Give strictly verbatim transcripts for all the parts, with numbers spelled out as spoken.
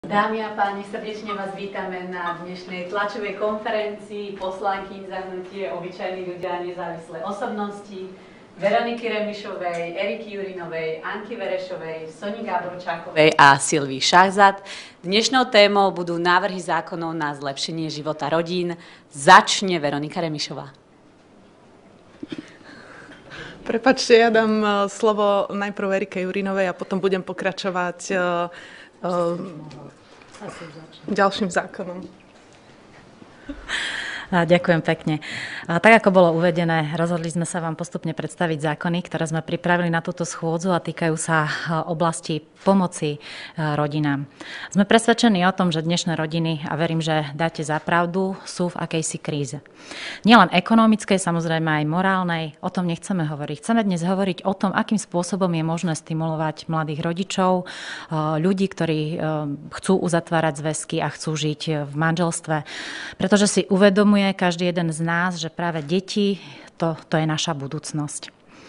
Dámy a páni, srdečne vás vítame na dnešnej tlačovej konferencii poslankyň za hnutie Obyčajní ľudia a nezávislé osobnosti Veroniky Remišovej, Eriky Jurinovej, Anky Verešovej, Soni Gáborčákovej a Silvii Šachzad. Dnešnou témou budú návrhy zákonov na zlepšenie života rodín. Začne Veronika Remišová. Prepáčte, ja dám slovo najprv Erike Jurinovej a potom budem pokračovať ďalším zákonom. Ďakujem pekne. Tak ako bolo uvedené, rozhodli sme sa vám postupne predstaviť zákony, ktoré sme pripravili na túto schôdzu a týkajú sa oblasti pomoci rodinám. Sme presvedčení o tom, že dnešné rodiny, a verím, že dáte za pravdu, sú v akejsi kríze. Nielen ekonomickej, samozrejme aj morálnej, o tom nechceme hovoriť. Chceme dnes hovoriť o tom, akým spôsobom je možné stimulovať mladých rodičov, ľudí, ktorí chcú uzatvárať zväzky a chcú žiť v manželstve, pretože si uvedomujú každý jeden z nás, že práve deti, to, to je naša budúcnosť.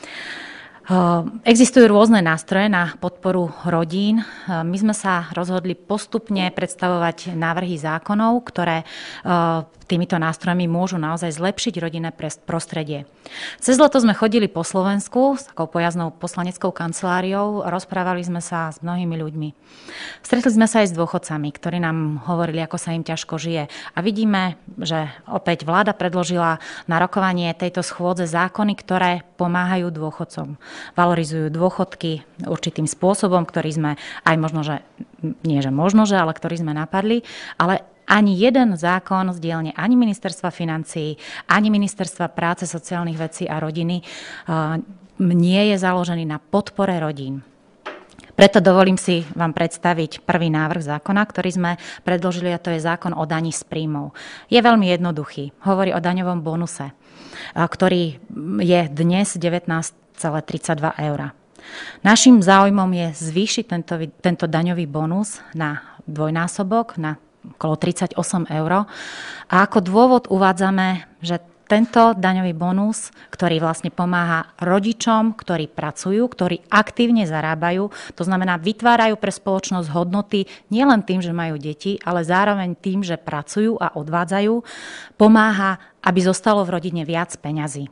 Existujú rôzne nástroje na podporu rodín. My sme sa rozhodli postupne predstavovať návrhy zákonov, ktoré týmito nástrojmi môžu naozaj zlepšiť rodinné prostredie. Cez leto sme chodili po Slovensku s takou pojazdnou poslaneckou kanceláriou, rozprávali sme sa s mnohými ľuďmi. Stretli sme sa aj s dôchodcami, ktorí nám hovorili, ako sa im ťažko žije. A vidíme, že opäť vláda predložila na rokovanie tejto schôdze zákony, ktoré pomáhajú dôchodcom. Valorizujú dôchodky určitým spôsobom, ktorý sme aj možno, že nie že možno, že, ale ktorý sme napadli, ale ani jeden zákon z dielne ani ministerstva financií, ani ministerstva práce, sociálnych vecí a rodiny nie je založený na podpore rodín. Preto dovolím si vám predstaviť prvý návrh zákona, ktorý sme predložili, a to je zákon o daní z príjmov. Je veľmi jednoduchý. Hovorí o daňovom bonuse, ktorý je dnes devätnásť celá tridsaťdva eur. Naším záujmom je zvýšiť tento, tento daňový bonus na dvojnásobok, na okolo tridsaťosem eur. A ako dôvod uvádzame, že tento daňový bonus, ktorý vlastne pomáha rodičom, ktorí pracujú, ktorí aktívne zarábajú, to znamená vytvárajú pre spoločnosť hodnoty nielen tým, že majú deti, ale zároveň tým, že pracujú a odvádzajú, pomáha, aby zostalo v rodine viac peňazí.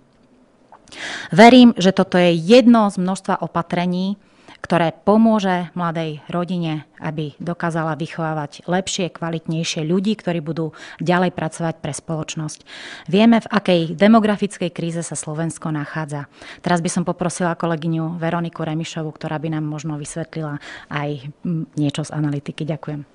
Verím, že toto je jedno z množstva opatrení, ktoré pomôže mladej rodine, aby dokázala vychovávať lepšie, kvalitnejšie ľudí, ktorí budú ďalej pracovať pre spoločnosť. Vieme, v akej demografickej kríze sa Slovensko nachádza. Teraz by som poprosila kolegyňu Veroniku Remišovu, ktorá by nám možno vysvetlila aj niečo z analytiky. Ďakujem.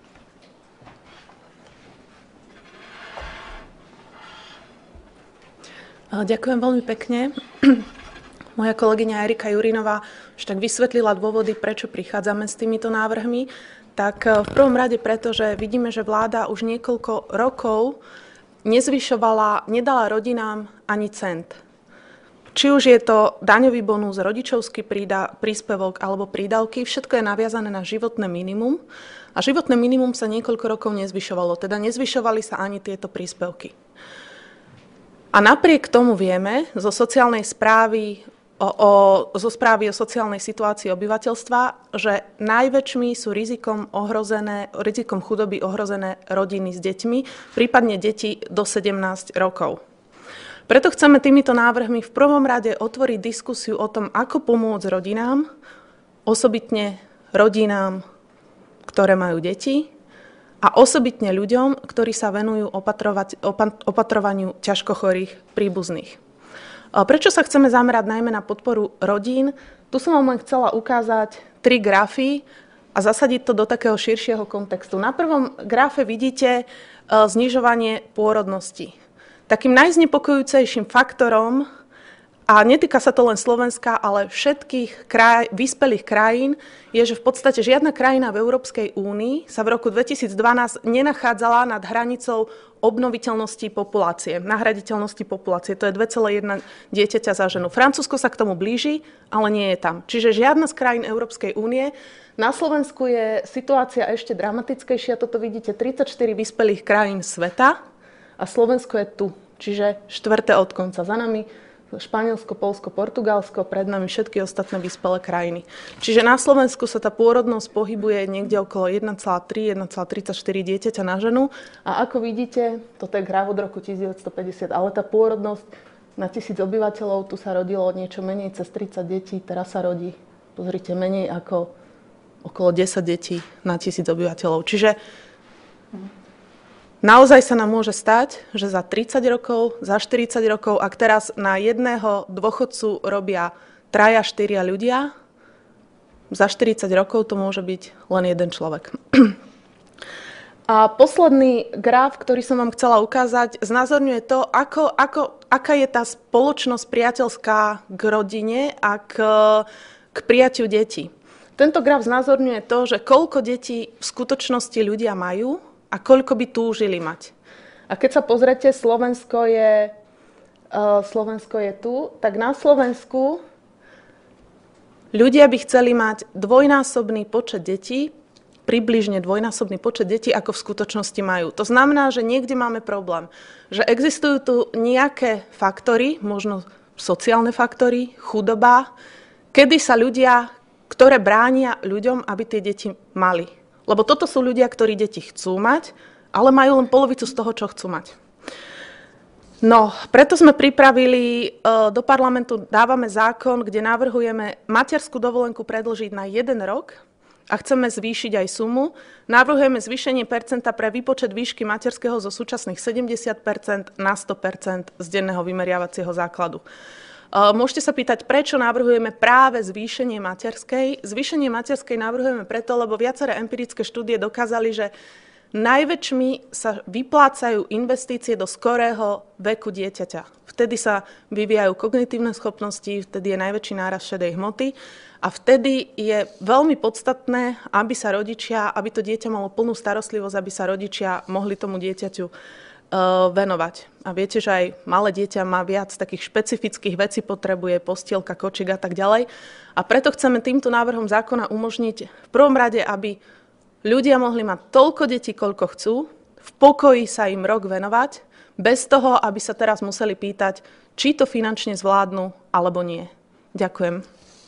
Ďakujem veľmi pekne. Moja kolegyňa Erika Jurinová už tak vysvetlila dôvody, prečo prichádzame s týmito návrhmi. Tak v prvom rade preto, že vidíme, že vláda už niekoľko rokov nezvyšovala, nedala rodinám ani cent. Či už je to daňový bonus, rodičovský príspevok alebo prídavky, všetko je naviazané na životné minimum. A životné minimum sa niekoľko rokov nezvyšovalo, teda nezvyšovali sa ani tieto príspevky. A napriek tomu vieme zo sociálnej správy, O, o, zo správy o sociálnej situácii obyvateľstva, že najväčšmi sú rizikom, ohrozené, rizikom chudoby ohrozené rodiny s deťmi, prípadne deti do sedemnásť rokov. Preto chceme týmito návrhmi v prvom rade otvoriť diskusiu o tom, ako pomôcť rodinám, osobitne rodinám, ktoré majú deti, a osobitne ľuďom, ktorí sa venujú opatrovaniu ťažkochorých príbuzných. Prečo sa chceme zamerať najmä na podporu rodín? Tu som vám len chcela ukázať tri grafy a zasadiť to do takého širšieho kontextu. Na prvom grafe vidíte znižovanie pôrodnosti. Takým najznepokojujúcejším faktorom, a netýka sa to len Slovenska, ale všetkých kraj, vyspelých krajín, je, že v podstate žiadna krajina v Európskej únii sa v roku dvetisícdvanásť nenachádzala nad hranicou obnoviteľnosti populácie, nahraditeľnosti populácie. To je dva celé jedna dieťaťa za ženu. Francúzsko sa k tomu blíži, ale nie je tam. Čiže žiadna z krajín Európskej únie. Na Slovensku je situácia ešte dramatickejšia. Toto vidíte, tridsaťštyri vyspelých krajín sveta a Slovensko je tu. Čiže štvrté od konca za nami. Španielsko, Poľsko, Portugalsko, pred nami všetky ostatné vyspelé krajiny. Čiže na Slovensku sa tá pôrodnosť pohybuje niekde okolo jeden celá tri až jeden celá tridsaťštyri dieťaťa na ženu. A ako vidíte, toto je graf od roku devätnásťstopäťdesiat, ale tá pôrodnosť na tisíc obyvateľov, tu sa rodilo niečo menej cez tridsať detí, teraz sa rodí, pozrite, menej ako okolo desať detí na tisíc obyvateľov. Čiže naozaj sa nám môže stať, že za tridsať rokov, za štyridsať rokov, ak teraz na jedného dôchodcu robia traja, štyria ľudia, za štyridsať rokov to môže byť len jeden človek. A posledný graf, ktorý som vám chcela ukázať, znázorňuje to, ako, ako, aká je tá spoločnosť priateľská k rodine a k, k prijatiu detí. Tento graf znázorňuje to, že koľko detí v skutočnosti ľudia majú a koľko by túžili mať. A keď sa pozrete, Slovensko je, uh, Slovensko je tu, tak na Slovensku ľudia by chceli mať dvojnásobný počet detí, približne dvojnásobný počet detí, ako v skutočnosti majú. To znamená, že niekde máme problém. Že existujú tu nejaké faktory, možno sociálne faktory, chudoba, kedy sa ľudia, ktoré bránia ľuďom, aby tie deti mali. Lebo toto sú ľudia, ktorí deti chcú mať, ale majú len polovicu z toho, čo chcú mať. No, preto sme pripravili, do parlamentu dávame zákon, kde navrhujeme materskú dovolenku predĺžiť na jeden rok a chceme zvýšiť aj sumu. Navrhujeme zvýšenie percenta pre výpočet výšky materského zo súčasných sedemdesiat percent na sto percent z denného vymeriavacieho základu. Môžete sa pýtať, prečo navrhujeme práve zvýšenie materskej. Zvýšenie materskej navrhujeme preto, lebo viaceré empirické štúdie dokázali, že najväčšmi sa vyplácajú investície do skorého veku dieťaťa. Vtedy sa vyvíjajú kognitívne schopnosti, vtedy je najväčší nárast šedej hmoty a vtedy je veľmi podstatné, aby sa rodičia, aby to dieťa malo plnú starostlivosť, aby sa rodičia mohli tomu dieťaťu venovať. A viete, že aj malé dieťa má viac takých špecifických vecí, potrebuje postielka, kočík a tak ďalej. A preto chceme týmto návrhom zákona umožniť v prvom rade, aby ľudia mohli mať toľko detí, koľko chcú, v pokoji sa im rok venovať, bez toho, aby sa teraz museli pýtať, či to finančne zvládnu, alebo nie. Ďakujem.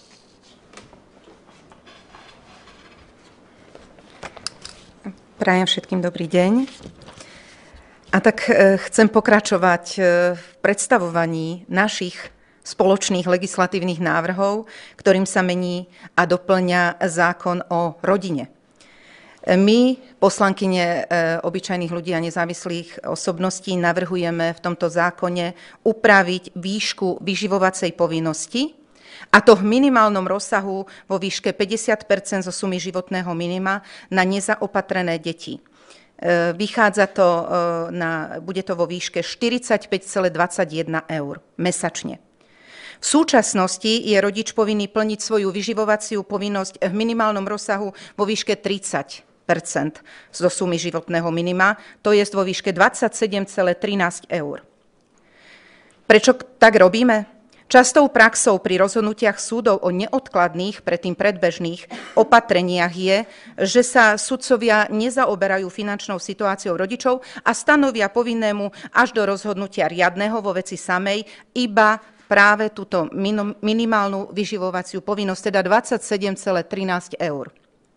Prajem všetkým dobrý deň. A tak chcem pokračovať v predstavovaní našich spoločných legislatívnych návrhov, ktorým sa mení a doplňa zákon o rodine. My, poslankyne obyčajných ľudí a nezávislých osobností, navrhujeme v tomto zákone upraviť výšku vyživovacej povinnosti, a to v minimálnom rozsahu vo výške päťdesiat percent zo sumy životného minima na nezaopatrené deti. Vychádza to na, bude to vo výške štyridsaťpäť celá dvadsaťjeden eur mesačne. V súčasnosti je rodič povinný plniť svoju vyživovaciu povinnosť v minimálnom rozsahu vo výške tridsať percent zo sumy životného minima, to je vo výške dvadsaťsedem celá trinásť eur. Prečo tak robíme? Častou praxou pri rozhodnutiach súdov o neodkladných, predtým predbežných opatreniach je, že sa sudcovia nezaoberajú finančnou situáciou rodičov a stanovia povinnému až do rozhodnutia riadneho vo veci samej iba práve túto minimálnu vyživovaciu povinnosť, teda dvadsaťsedem celá trinásť eur.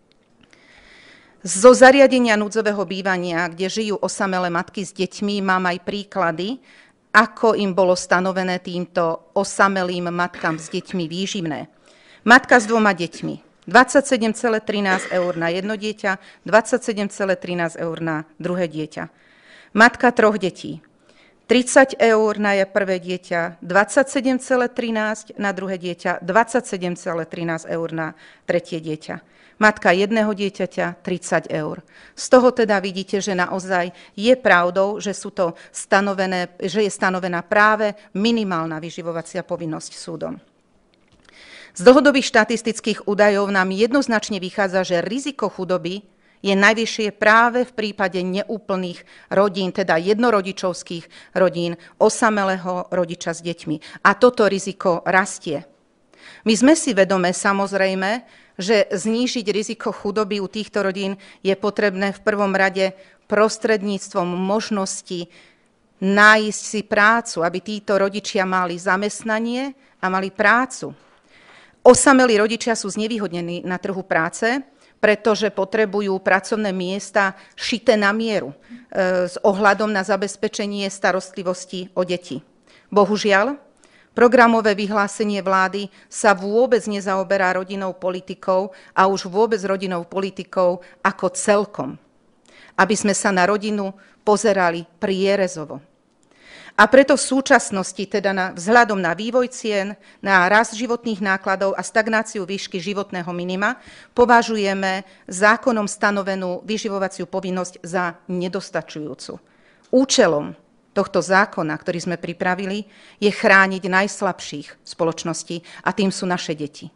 Zo zariadenia núdzového bývania, kde žijú osamelé matky s deťmi, mám aj príklady, ako im bolo stanovené týmto osamelým matkám s deťmi výživné. Matka s dvoma deťmi, dvadsaťsedem celá trinásť eur na jedno dieťa, dvadsaťsedem celá trinásť eur na druhé dieťa. Matka troch detí, tridsať eur na prvé dieťa, dvadsaťsedem celá trinásť na druhé dieťa, dvadsaťsedem celá trinásť eur na tretie dieťa. Matka jedného dieťaťa tridsať eur. Z toho teda vidíte, že naozaj je pravdou, že, sú to stanovené, že je stanovená práve minimálna vyživovacia povinnosť súdom. Z dlhodobých štatistických údajov nám jednoznačne vychádza, že riziko chudoby je najvyššie práve v prípade neúplných rodín, teda jednorodičovských rodín, osamelého rodiča s deťmi. A toto riziko rastie. My sme si vedomé, samozrejme, že znížiť riziko chudoby u týchto rodín je potrebné v prvom rade prostredníctvom možnosti nájsť si prácu, aby títo rodičia mali zamestnanie a mali prácu. Osamelí rodičia sú znevýhodnení na trhu práce, pretože potrebujú pracovné miesta šité na mieru e, s ohľadom na zabezpečenie starostlivosti o deti. Bohužiaľ, programové vyhlásenie vlády sa vôbec nezaoberá rodinnou politikou a už vôbec rodinnou politikou ako celkom, aby sme sa na rodinu pozerali prierezovo. A preto v súčasnosti, teda na, vzhľadom na vývoj cien, na rast životných nákladov a stagnáciu výšky životného minima, považujeme zákonom stanovenú vyživovaciu povinnosť za nedostačujúcu. Účelom tohto zákona, ktorý sme pripravili, je chrániť najslabších v spoločnosti a tým sú naše deti.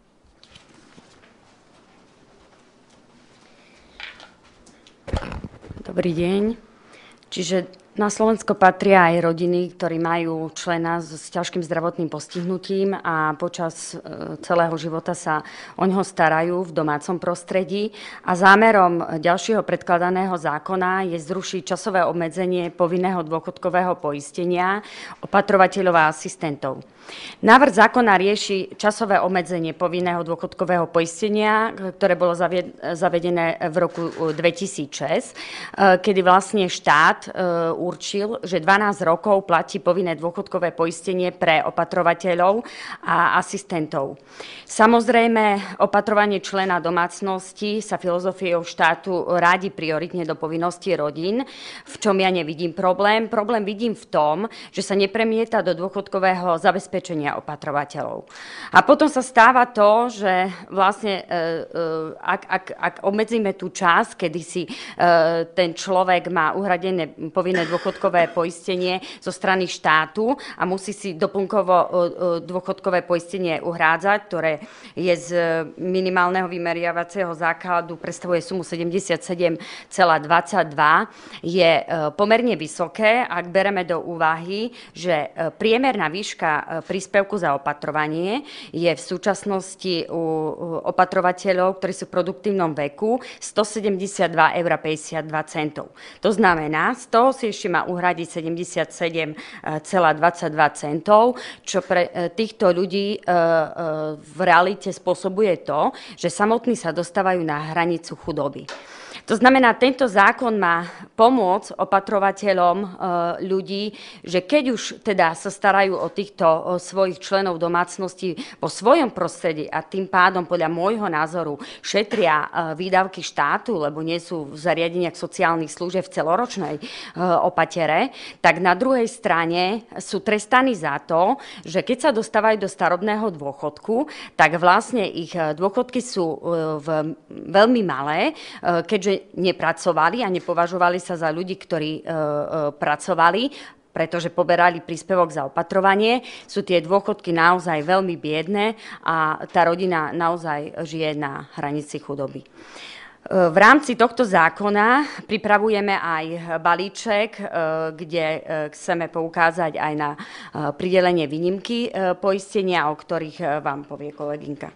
Dobrý deň. Čiže na Slovensko patria aj rodiny, ktorí majú člena s ťažkým zdravotným postihnutím a počas celého života sa o ňoho starajú v domácom prostredí. A zámerom ďalšieho predkladaného zákona je zrušiť časové obmedzenie povinného dôchodkového poistenia opatrovateľov a asistentov. Návrh zákona rieši časové obmedzenie povinného dôchodkového poistenia, ktoré bolo zavedené v roku dvetisícšesť, kedy vlastne štát určil, že dvanásť rokov platí povinné dôchodkové poistenie pre opatrovateľov a asistentov. Samozrejme, opatrovanie člena domácnosti sa filozofiou štátu rádi prioritne do povinností rodín, v čom ja nevidím problém. Problém vidím v tom, že sa nepremieta do dôchodkového zabezpečenia opatrovateľov. A potom sa stáva to, že vlastne ak, ak, ak obmedzíme tú časť, kedy si ten človek má uhradené povinné dôchodkové poistenie zo strany štátu a musí si doplnkovo dôchodkové poistenie uhrádzať, ktoré je z minimálneho vymeriavacieho základu, predstavuje sumu sedemdesiatsedem celá dvadsaťdva, je pomerne vysoké, ak bereme do úvahy, že priemerná výška príspevku za opatrovanie je v súčasnosti u opatrovateľov, ktorí sú v produktívnom veku, stosedemdesiatdva eur päťdesiatdva centov. To znamená, z toho si ešte má uhradiť sedemdesiatsedem celá dvadsaťdva centov, čo pre týchto ľudí v realite spôsobuje to, že samotní sa dostávajú na hranicu chudoby. To znamená, tento zákon má pomôcť opatrovateľom ľudí, že keď už teda sa starajú o týchto o svojich členov domácnosti vo svojom prostredí a tým pádom podľa môjho názoru šetria výdavky štátu, lebo nie sú v zariadeniach sociálnych služieb v celoročnej opatere, tak na druhej strane sú trestaní za to, že keď sa dostávajú do starobného dôchodku, tak vlastne ich dôchodky sú v, veľmi malé, keďže nepracovali a nepovažovali sa za ľudí, ktorí e, e, pracovali, pretože poberali príspevok za opatrovanie. Sú tie dôchodky naozaj veľmi biedné a tá rodina naozaj žije na hranici chudoby. V rámci tohto zákona pripravujeme aj balíček, kde chceme poukázať aj na pridelenie výnimky poistenia, o ktorých vám povie kolegynka.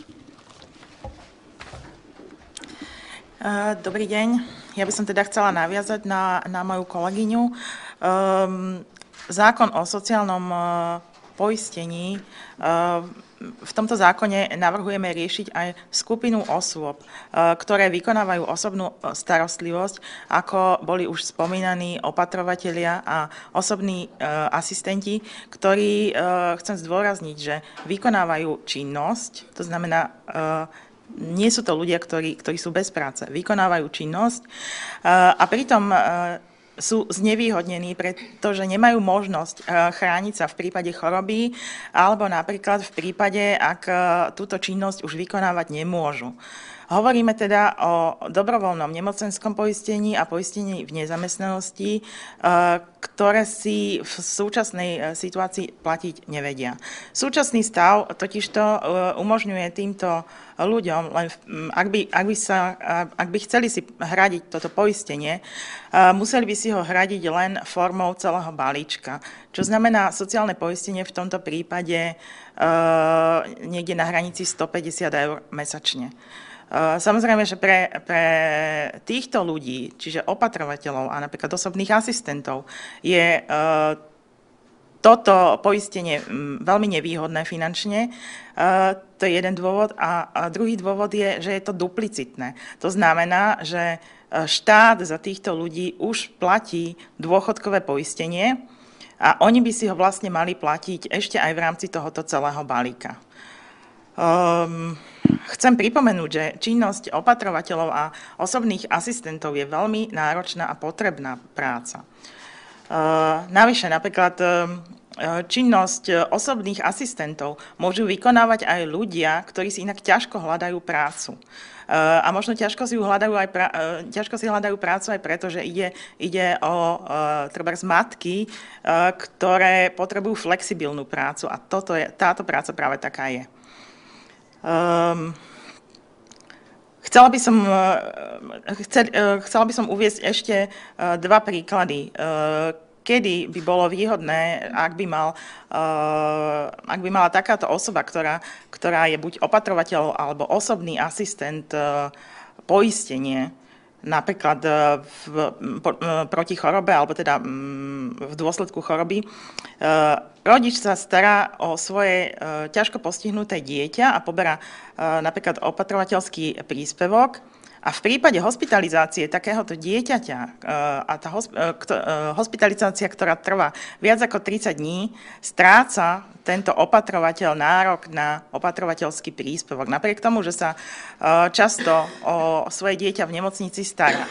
Dobrý deň. Ja by som teda chcela naviazať na, na moju kolegyňu. Um, zákon o sociálnom uh, poistení. Uh, v tomto zákone navrhujeme riešiť aj skupinu osôb, uh, ktoré vykonávajú osobnú starostlivosť, ako boli už spomínaní opatrovatelia a osobní uh, asistenti, ktorí, uh, chcem zdôrazniť, že vykonávajú činnosť, to znamená, uh, nie sú to ľudia, ktorí, ktorí sú bez práce, vykonávajú činnosť a pritom sú znevýhodnení, pretože nemajú možnosť chrániť sa v prípade choroby alebo napríklad v prípade, ak túto činnosť už vykonávať nemôžu. Hovoríme teda o dobrovoľnom nemocenskom poistení a poistení v nezamestnanosti, ktoré si v súčasnej situácii platiť nevedia. Súčasný stav totižto umožňuje týmto ľuďom, len ak by, ak by, sa, ak by chceli si hradiť toto poistenie, museli by si ho hradiť len formou celého balíčka. Čo znamená sociálne poistenie v tomto prípade niekde na hranici stopäťdesiat eur mesačne. Samozrejme, že pre, pre týchto ľudí, čiže opatrovateľov a napríklad osobných asistentov, je toto poistenie veľmi nevýhodné finančne. To je jeden dôvod. A druhý dôvod je, že je to duplicitné. To znamená, že štát za týchto ľudí už platí dôchodkové poistenie a oni by si ho vlastne mali platiť ešte aj v rámci tohoto celého balíka. Um, Chcem pripomenúť, že činnosť opatrovateľov a osobných asistentov je veľmi náročná a potrebná práca. Navyše napríklad činnosť osobných asistentov môžu vykonávať aj ľudia, ktorí si inak ťažko hľadajú prácu. A možno ťažko si, hľadajú aj pra- ťažko si hľadajú prácu aj preto, že ide, ide o trebárs matky, ktoré potrebujú flexibilnú prácu a toto je, táto práca práve taká je. Um, chcela by som, chcel, chcela by som uviesť ešte dva príklady, kedy by bolo výhodné, ak by, mal, ak by mala takáto osoba, ktorá, ktorá je buď opatrovateľ alebo osobný asistent, poistenie, napríklad v, po, proti chorobe, alebo teda v dôsledku choroby. Rodič sa stará o svoje ťažko postihnuté dieťa a poberá napríklad opatrovateľský príspevok. A v prípade hospitalizácie takéhoto dieťaťa a tá hospitalizácia, ktorá trvá viac ako tridsať dní, stráca tento opatrovateľ nárok na opatrovateľský príspevok. Napriek tomu, že sa často o svoje dieťa v nemocnici stará.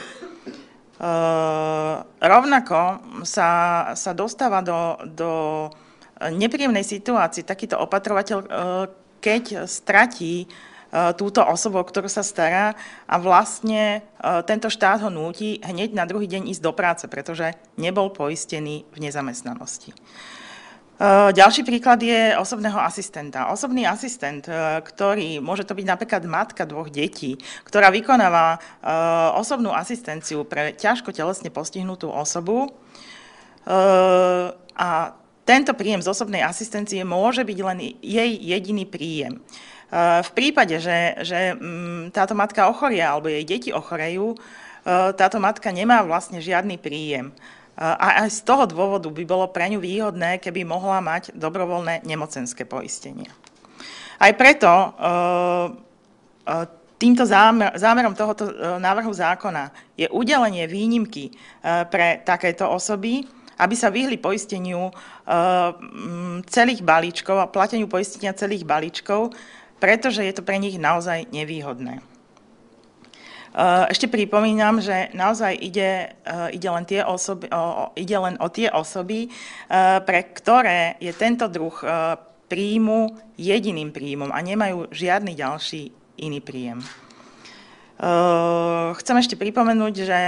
Rovnako sa, sa dostáva do, do nepríjemnej situácie takýto opatrovateľ, keď stratí túto osobu, o ktorú sa stará a vlastne tento štát ho núti hneď na druhý deň ísť do práce, pretože nebol poistený v nezamestnanosti. Ďalší príklad je osobného asistenta. Osobný asistent, ktorý môže to byť napríklad matka dvoch detí, ktorá vykonáva osobnú asistenciu pre ťažko telesne postihnutú osobu a tento príjem z osobnej asistencie môže byť len jej jediný príjem. V prípade, že, že táto matka ochorie alebo jej deti ochorejú, táto matka nemá vlastne žiadny príjem. A aj z toho dôvodu by bolo pre ňu výhodné, keby mohla mať dobrovoľné nemocenské poistenie. Aj preto týmto zámer, zámerom tohoto návrhu zákona je udelenie výnimky pre takéto osoby, aby sa vyhli poisteniu celých balíčkov a plateniu poistenia celých balíčkov, pretože je to pre nich naozaj nevýhodné. Ešte pripomínam, že naozaj ide, ide, len, tie osoby, ide len o tie osoby, pre ktoré je tento druh príjmu jediným príjmom a nemajú žiadny ďalší iný príjem. Chcem ešte pripomenúť, že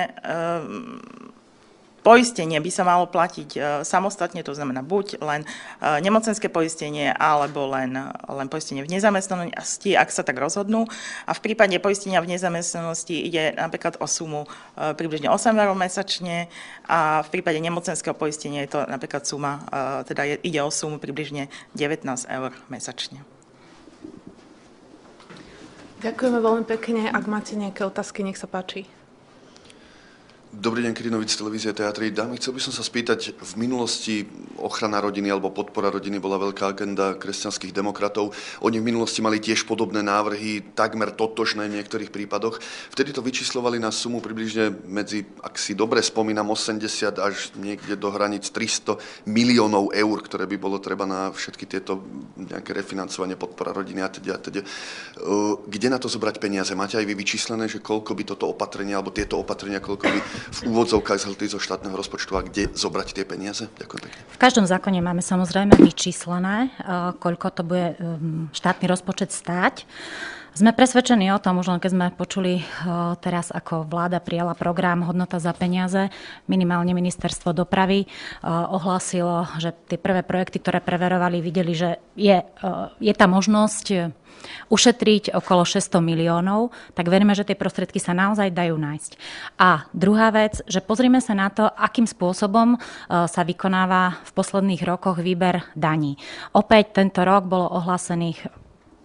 poistenie by sa malo platiť samostatne, to znamená buď len nemocenské poistenie, alebo len, len poistenie v nezamestnanosti, ak sa tak rozhodnú. A v prípade poistenia v nezamestnanosti ide napríklad o sumu približne osem eur mesačne a v prípade nemocenského poistenia je to napríklad suma, teda je, ide o sumu približne devätnásť eur mesačne. Ďakujeme veľmi pekne. Ak máte nejaké otázky, nech sa páči. Dobrý deň, Krynovic, televízia Teatry. Dámy, chcel by som sa spýtať, v minulosti ochrana rodiny alebo podpora rodiny bola veľká agenda kresťanských demokratov. Oni v minulosti mali tiež podobné návrhy, takmer totožné v niektorých prípadoch. Vtedy to vyčíslovali na sumu približne medzi, ak si dobre spomínam, osemdesiat až niekde do hraníc tristo miliónov eur, ktoré by bolo treba na všetky tieto nejaké refinancovanie, podpora rodiny a teda a teda. Kde na to zobrať peniaze? Máte aj vy vyčíslené, že koľko by toto opatrenie alebo tieto opatrenia, koľko by v úvodzovkách zhltli zo štátneho rozpočtu a kde zobrať tie peniaze? Ďakujem pekne. V každom zákone máme samozrejme vyčíslené, koľko to bude štátny rozpočet stáť. Sme presvedčení o tom, už len keď sme počuli teraz, ako vláda prijala program Hodnota za peniaze, minimálne ministerstvo dopravy ohlásilo, že tie prvé projekty, ktoré preverovali, videli, že je, je tá možnosť ušetriť okolo šesťsto miliónov, tak veríme, že tie prostriedky sa naozaj dajú nájsť. A druhá vec, že pozrime sa na to, akým spôsobom sa vykonáva v posledných rokoch výber daní. Opäť tento rok bolo ohlásených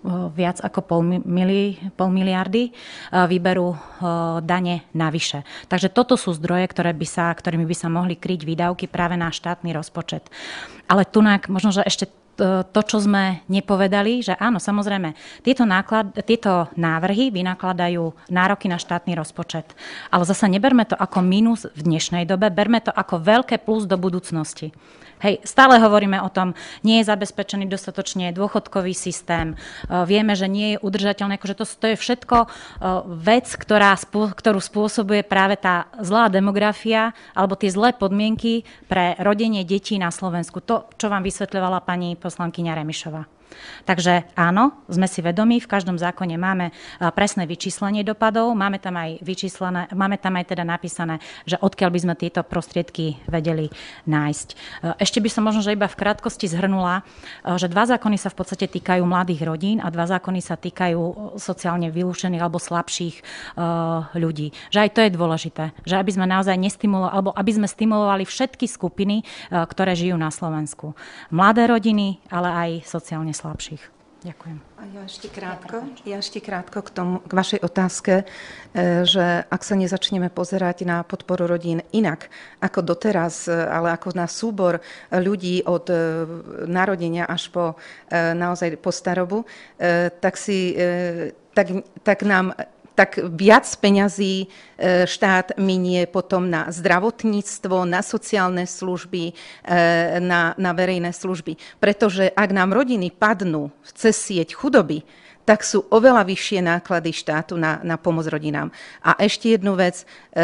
viac ako pol, mili, pol miliardy výberu dane navyše. Takže toto sú zdroje, ktoré by sa, ktorými by sa mohli kryť výdavky práve na štátny rozpočet. Ale tunak možno, že ešte to, čo sme nepovedali, že áno, samozrejme, tieto, náklad, tieto návrhy vynakladajú nároky na štátny rozpočet. Ale zasa neberme to ako mínus v dnešnej dobe, berme to ako veľké plus do budúcnosti. Hej, stále hovoríme o tom, nie je zabezpečený dostatočne dôchodkový systém, vieme, že nie je udržateľné, akože to, to je všetko vec, ktorá, ktorú spôsobuje práve tá zlá demografia alebo tie zlé podmienky pre rodenie detí na Slovensku. To, čo vám vysvetľovala pani poslankyňa Remišová. Takže áno, sme si vedomí, v každom zákone máme presné vyčíslenie dopadov, máme tam aj vyčíslené, máme tam aj teda napísané, že odkiaľ by sme tieto prostriedky vedeli nájsť. Ešte by som možno, že iba v krátkosti zhrnula, že dva zákony sa v podstate týkajú mladých rodín a dva zákony sa týkajú sociálne vylúčených alebo slabších ľudí. Že aj to je dôležité, že aby sme naozaj nestimulovali, alebo aby sme stimulovali všetky skupiny, ktoré žijú na Slovensku. Mladé rodiny, ale aj sociálne slabších. Ďakujem. A ja ešte krátko, ja ešte krátko k, tomu, k vašej otázke, že ak sa nezačneme pozerať na podporu rodín inak ako doteraz, ale ako na súbor ľudí od narodenia až po naozaj po starobu, tak, si, tak, tak nám tak viac peňazí štát minie potom na zdravotníctvo, na sociálne služby, na, na verejné služby. Pretože ak nám rodiny padnú cez sieť chudoby, tak sú oveľa vyššie náklady štátu na, na pomoc rodinám. A ešte jednu vec,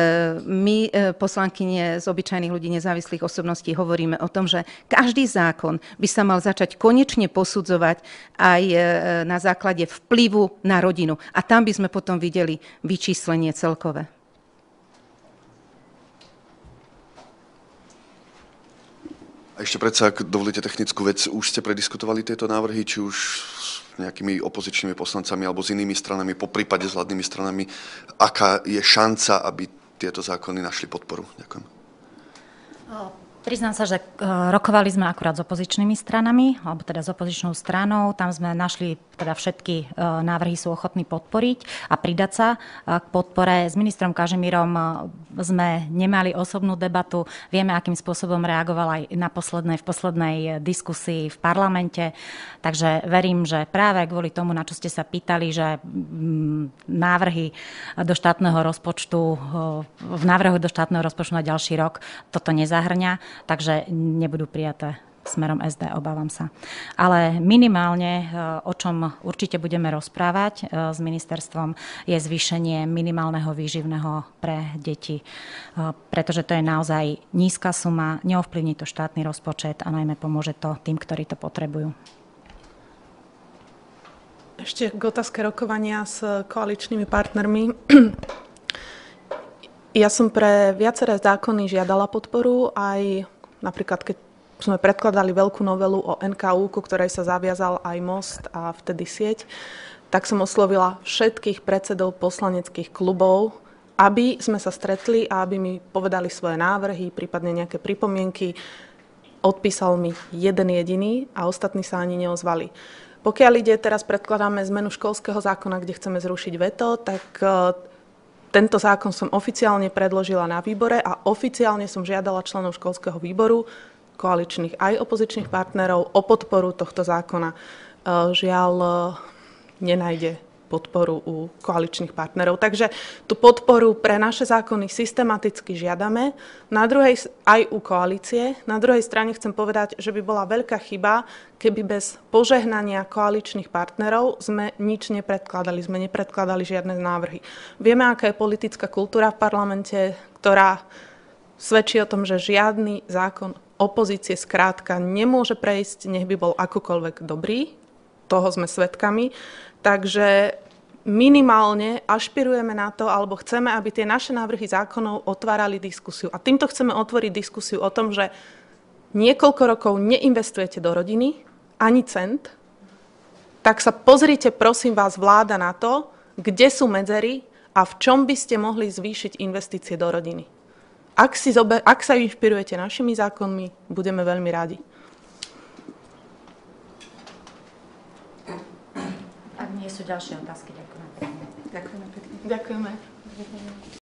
my poslankyne z obyčajných ľudí, nezávislých osobností hovoríme o tom, že každý zákon by sa mal začať konečne posudzovať aj na základe vplyvu na rodinu. A tam by sme potom videli vyčíslenie celkové. A ešte predsa, ak dovolíte technickú vec, už ste prediskutovali tieto návrhy, či už nejakými opozičnými poslancami alebo s inými stranami, po prípade s hladnými stranami, aká je šanca, aby tieto zákony našli podporu? Ďakujem. Priznám sa, že rokovali sme akurát s opozičnými stranami, alebo teda s opozičnou stranou. Tam sme našli, teda všetky návrhy sú ochotní podporiť a pridať sa k podpore. S ministrom Kažimírom sme nemali osobnú debatu. Vieme, akým spôsobom reagoval aj na poslednej, v poslednej diskusii v parlamente. Takže verím, že práve kvôli tomu, na čo ste sa pýtali, že návrhy do štátneho rozpočtu, v návrhu do štátneho rozpočtu na ďalší rok toto nezahŕňa. Takže nebudú prijaté smerom es dé, obávam sa. Ale minimálne, o čom určite budeme rozprávať s ministerstvom, je zvýšenie minimálneho výživného pre deti. Pretože to je naozaj nízka suma, neovplyvní to štátny rozpočet a najmä pomôže to tým, ktorí to potrebujú. Ešte k otázke rokovania s koaličnými partnermi. Ja som pre viaceré zákony žiadala podporu, aj napríklad, keď sme predkladali veľkú novelu o en ká ú, ku ktorej sa zaviazal aj Most a vtedy sieť, tak som oslovila všetkých predsedov poslaneckých klubov, aby sme sa stretli a aby mi povedali svoje návrhy, prípadne nejaké pripomienky. Odpísal mi jeden jediný a ostatní sa ani neozvali. Pokiaľ ide, teraz predkladáme zmenu školského zákona, kde chceme zrušiť veto, tak tento zákon som oficiálne predložila na výbore a oficiálne som žiadala členov školského výboru, koaličných aj opozičných partnerov, o podporu tohto zákona. Žiaľ, nenájde podporu u koaličných partnerov. Takže tú podporu pre naše zákony systematicky žiadame. Na druhej, aj u koalície. Na druhej strane chcem povedať, že by bola veľká chyba, keby bez požehnania koaličných partnerov sme nič nepredkladali, sme nepredkladali žiadne návrhy. Vieme, aká je politická kultúra v parlamente, ktorá svedčí o tom, že žiadny zákon opozície skrátka nemôže prejsť, nech by bol akokoľvek dobrý. Toho sme svedkami. Takže minimálne ašpirujeme na to, alebo chceme, aby tie naše návrhy zákonov otvárali diskusiu. A týmto chceme otvoriť diskusiu o tom, že niekoľko rokov neinvestujete do rodiny, ani cent, tak sa pozrite, prosím vás, vláda, na to, kde sú medzery a v čom by ste mohli zvýšiť investície do rodiny. Ak, si zober, ak sa inšpirujete našimi zákonmi, budeme veľmi radi. nie sú ďalšie otázky. Ďakujem pekne. Ďakujeme pekne. Ďakujeme.